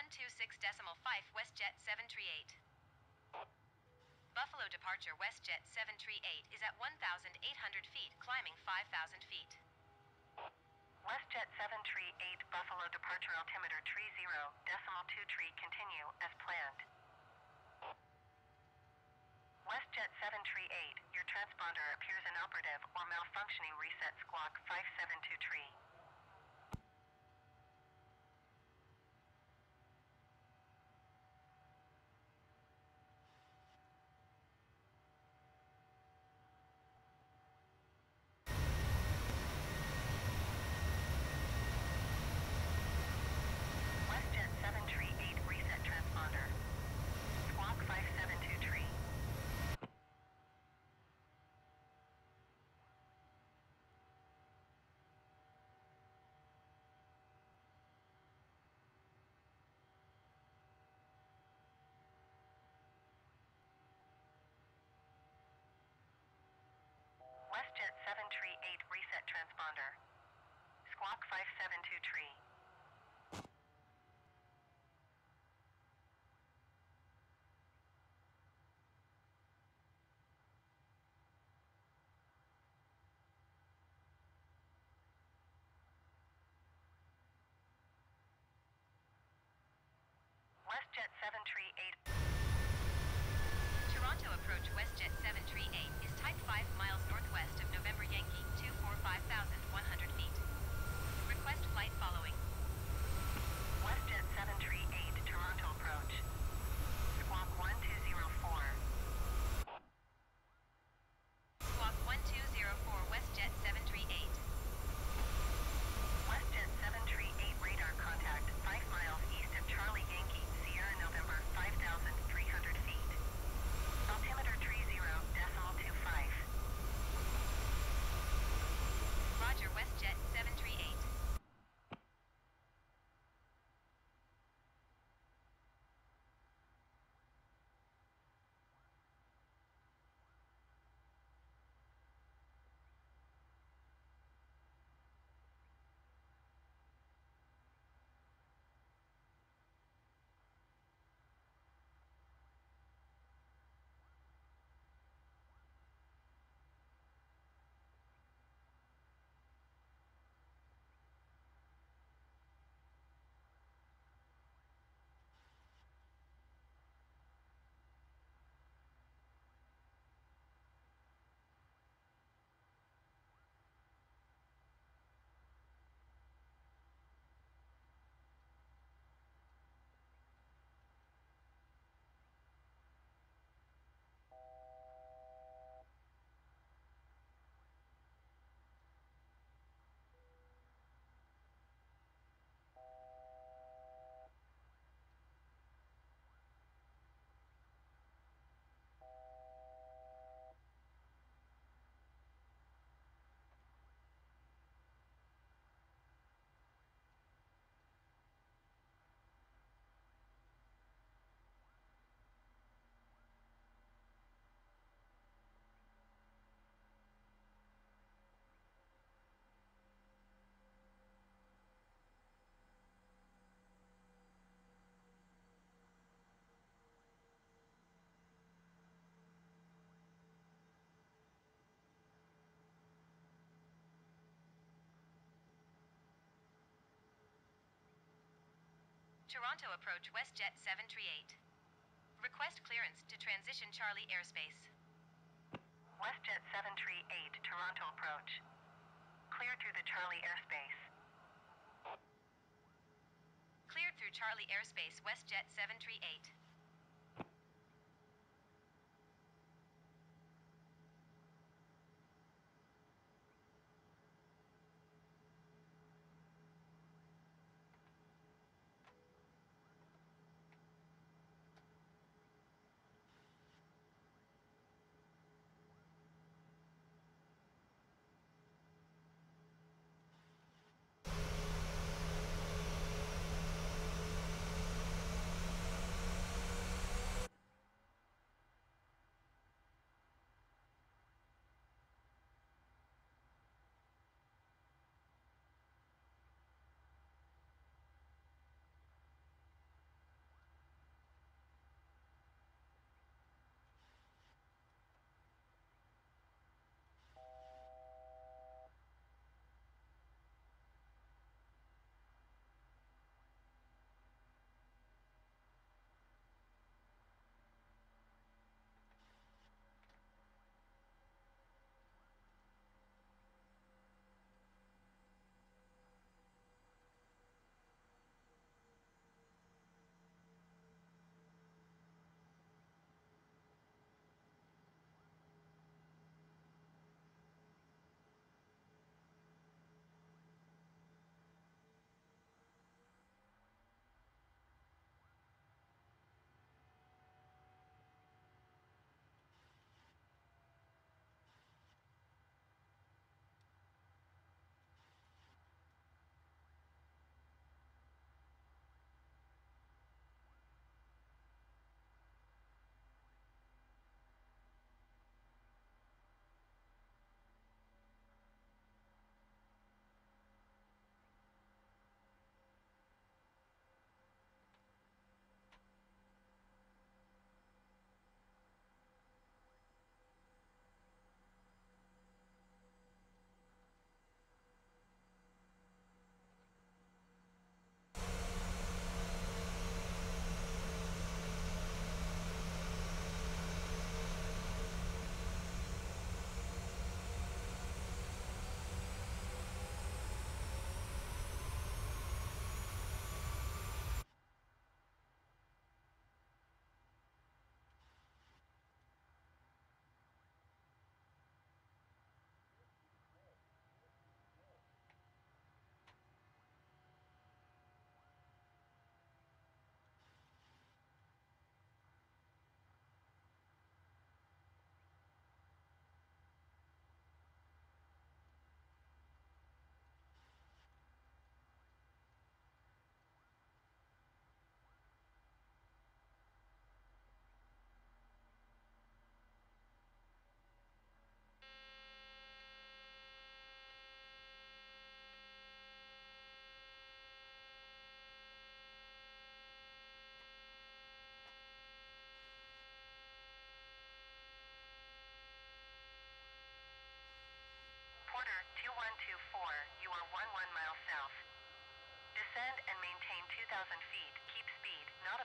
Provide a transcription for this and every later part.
126.5 WestJet 738. Buffalo departure WestJet 738 is at 1,800 feet, climbing 5,000 feet. WestJet 738 Buffalo departure altimeter 30.23 continue as planned. WestJet 738, your transponder appears inoperative or malfunctioning. Reset squawk 5723. WestJet 738 reset transponder. Squawk 5723. WestJet 738 reset transponder. Squawk 5723. WestJet 738. Toronto approach WestJet 738 is type 5 miles northwest of November Yankee 245,100 feet. Request flight following. WestJet 738 Toronto approach. Squawk 1204. Squawk 1204 WestJet 738. WestJet 738 radar contact 5 miles east of Charlie Yankee, Sierra November 5,300 feet. Altimeter 30.25. Roger WestJet 738. Toronto approach WestJet 738. Request clearance to transition Charlie airspace. WestJet 738 Toronto approach. Clear through the Charlie airspace. Cleared through Charlie airspace WestJet 738.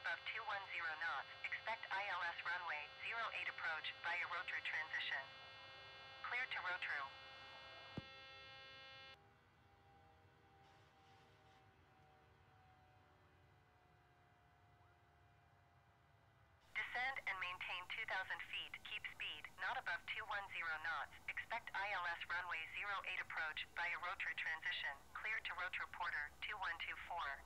above 210 knots. Expect ILS runway 08 approach via Rotru transition. Cleared to Rotru. Descend and maintain 2,000 feet. Keep speed, not above 210 knots. Expect ILS runway 08 approach via Rotru transition. Cleared to Rotru Porter 2124.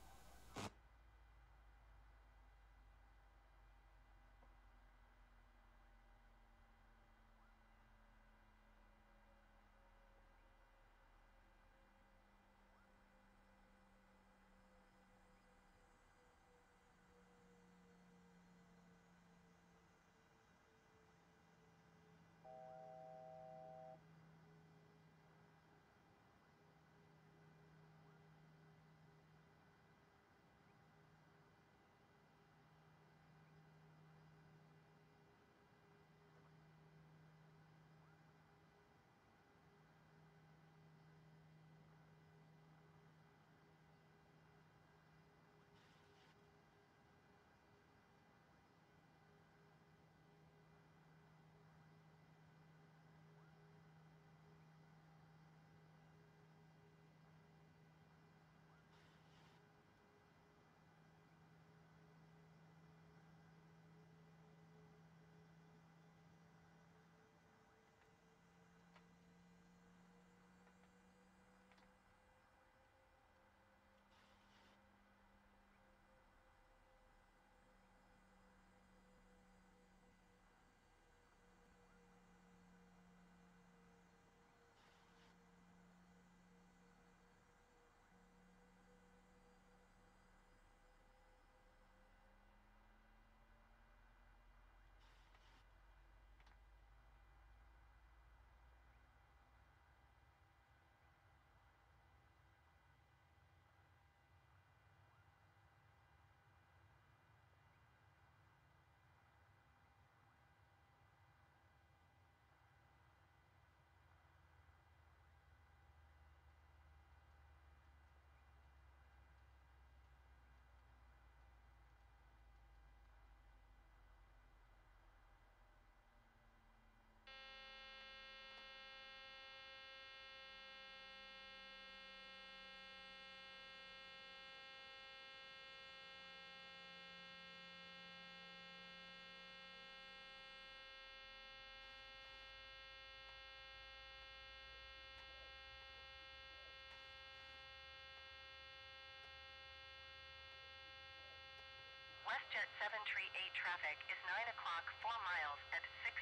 WestJet 738 traffic is 9 o'clock 4 miles at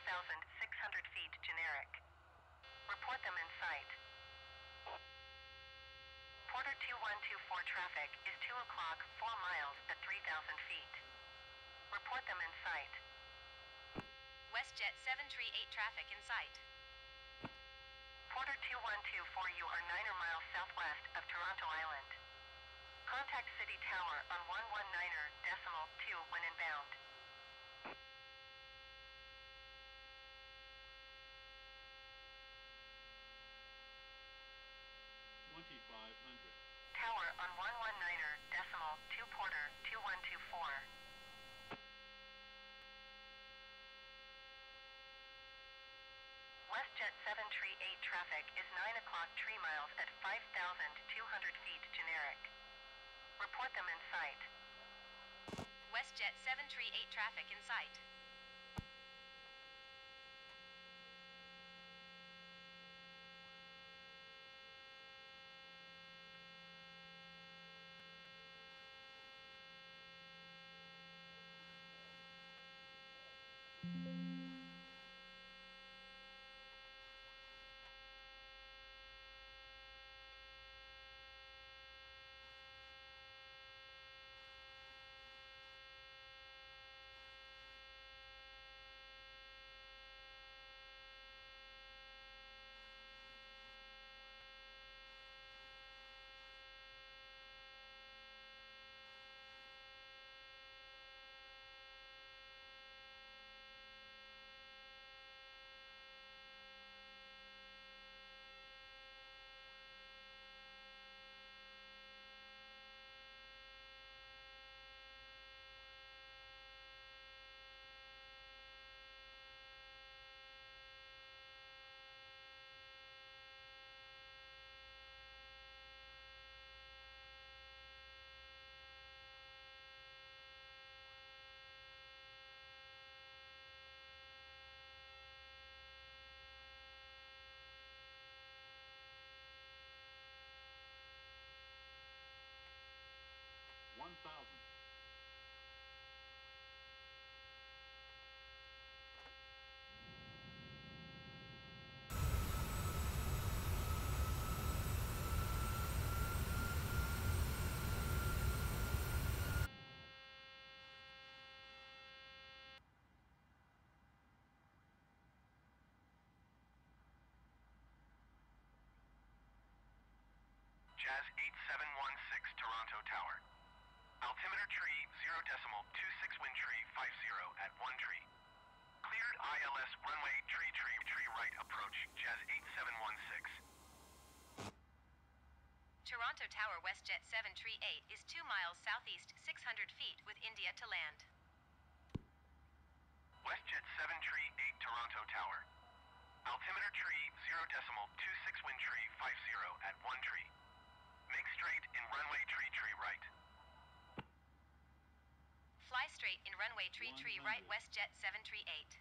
6,600 feet generic. Report them in sight. Porter 2124 traffic is 2 o'clock 4 miles at 3,000 feet. Report them in sight. WestJet 738 traffic in sight. Porter 2124, you are 9 miles southwest of Toronto Island. Contact City Tower on 119.2 when inbound. Tower on 119.2 Porter 2124. WestJet 738 traffic is 9 o'clock 3 miles at 5,200 feet generic. Report them in sight. WestJet 738 traffic in sight. Jazz 8716 Toronto Tower. Altimeter tree 0.26 wind tree 50 at 1 tree. Cleared ILS runway tree right approach Jazz 8716. Toronto Tower WestJet 738 is 2 miles southeast 600 feet with India to land. WestJet 738 Toronto Tower. Altimeter tree 0.26 wind tree 50 at 1 tree. Make straight in runway tree right. Fly straight in runway tree 100. right WestJet 738.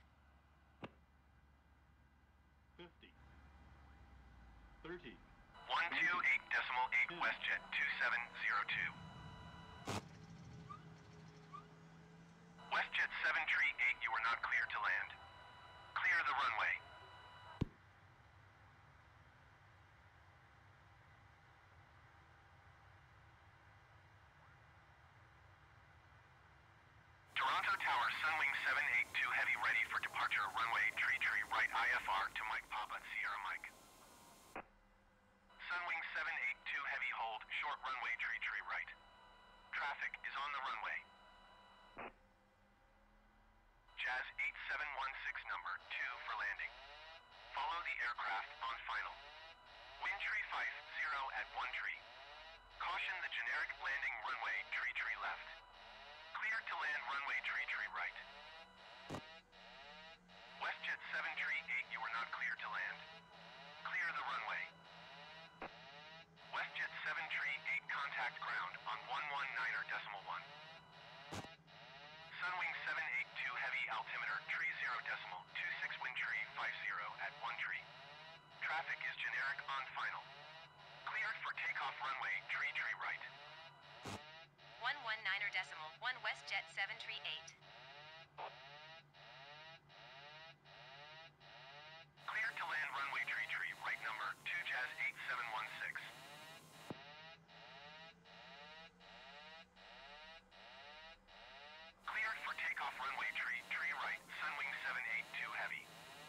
50. 30. 128.8 WestJet 2702. WestJet 738, you are not cleared to land. Clear the runway. Toronto Tower, Sunwing 782 Heavy ready for departure, runway tree right IFR to Mike Papa Sierra Mike. Sunwing 782 Heavy hold, short runway tree right. Traffic is on the runway. Jazz 8716 number 2 for landing. Follow the aircraft on final. Wind tree 50 at 1 tree. Caution the generic landing runway tree left. Cleared to land runway tree right. WestJet 738, you are not cleared to land. Clear the runway. WestJet 738, contact ground on 119.1. Sunwing 782 Heavy altimeter tree 0.26 wind tree 50 at 1 tree. Traffic is generic on final. Cleared for takeoff runway tree right. 119.1 WestJet 738. Cleared to land runway tree right number 2 Jazz 8716. Cleared for takeoff runway tree right, Sunwing 782 Heavy.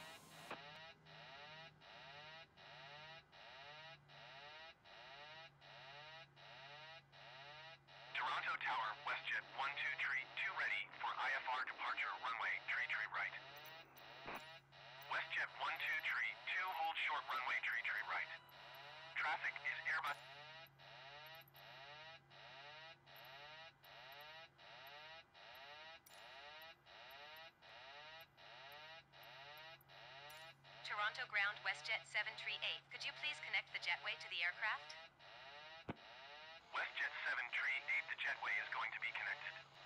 Toronto Tower, WestJet 12 tree 2 ready for IFR departure, runway tree right. WestJet 12 tree 2 hold short runway tree right. Traffic is Airbus. Toronto ground WestJet 738. Could you please connect the jetway to the aircraft? WestJet 738, the jetway is going to be connected.